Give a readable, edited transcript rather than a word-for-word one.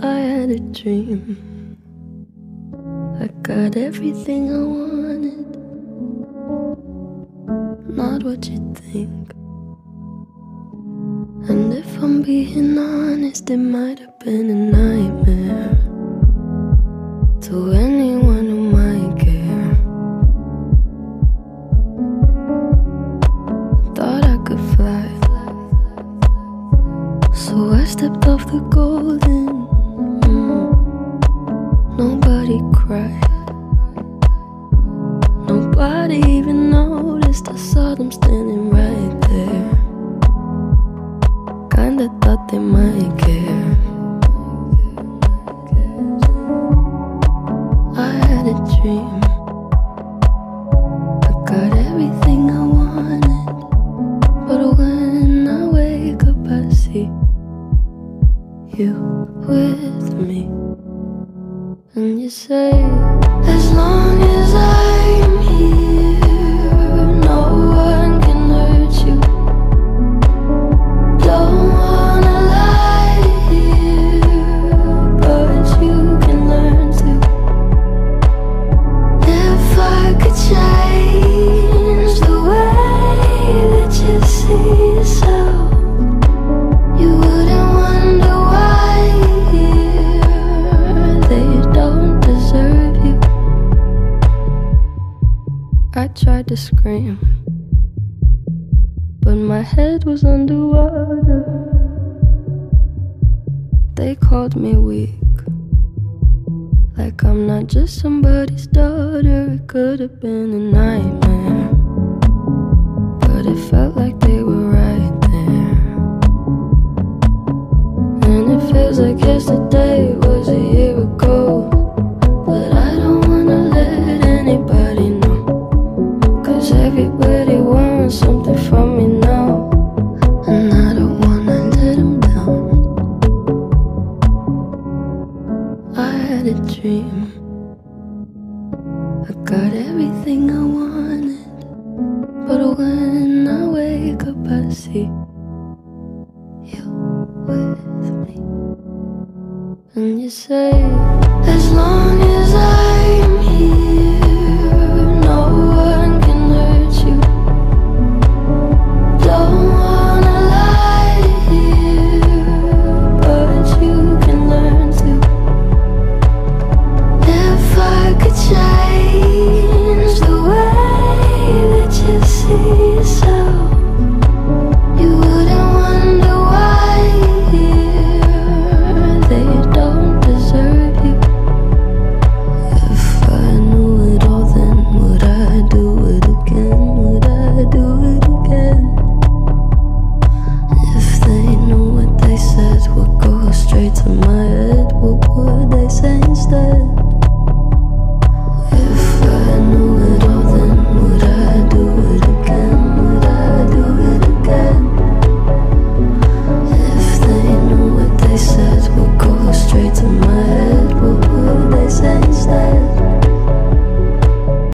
I had a dream. I got everything I wanted, not what you think. And if I'm being honest, it might have been a nightmare to anyone who might care. Thought I could fly, so I stepped off the golden. Nobody cried, nobody even noticed. I saw them standing right there. Kinda thought they might care. I had a dream. I got everything I wanted, but when I wake up I see you with me. And you say, as long as I'm here, no one can hurt you. Don't wanna lie here, but you can learn to. If I could change the way that you see yourself, you wouldn't wonder why they don't deserve you. I tried to scream, but my head was underwater. They called me weak, like I'm not just somebody's daughter. It could have been a nightmare, but it felt like they were right there. And it feels like yesterday was a year ago, but I don't wanna let anybody know, 'cause everybody wants something from me now, and I don't wanna let them down. I had a dream. I got everything I wanted, but when I wake up I see you with me. And you say, as long as I